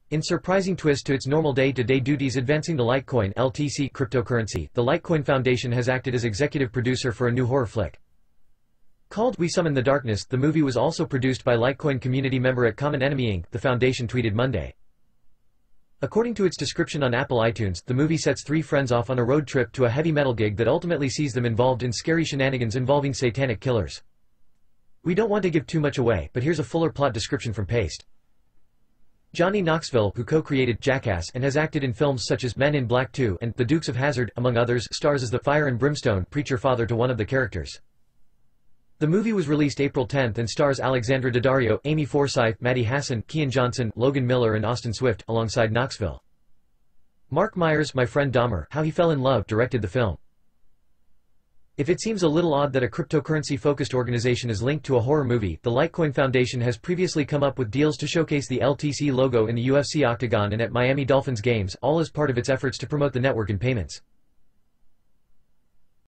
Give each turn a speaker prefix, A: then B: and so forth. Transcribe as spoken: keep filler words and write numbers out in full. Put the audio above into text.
A: In surprising twist to its normal day-to-day duties advancing the Litecoin L T C cryptocurrency, the Litecoin Foundation has acted as executive producer for a new horror flick. Called We Summon the Darkness, the movie was also produced by Litecoin community member at Common Enemy Incorporated, the foundation tweeted Monday. According to its description on Apple iTunes, the movie sets three friends off on a road trip to a heavy metal gig that ultimately sees them involved in scary shenanigans involving satanic killers. We don't want to give too much away, but here's a fuller plot description from Paste. Johnny Knoxville, who co-created Jackass and has acted in films such as Men in Black two and The Dukes of Hazzard, among others, stars as the fire and brimstone preacher father to one of the characters. The movie was released April tenth and stars Alexandra Daddario, Amy Forsyth, Maddie Hassan, Kian Johnson, Logan Miller and Austin Swift, alongside Knoxville. Mark Myers, My Friend Dahmer, How He Fell in Love, directed the film. If it seems a little odd that a cryptocurrency-focused organization is linked to a horror movie, the Litecoin Foundation has previously come up with deals to showcase the L T C logo in the U F C Octagon and at Miami Dolphins games, all as part of its efforts to promote the network in payments.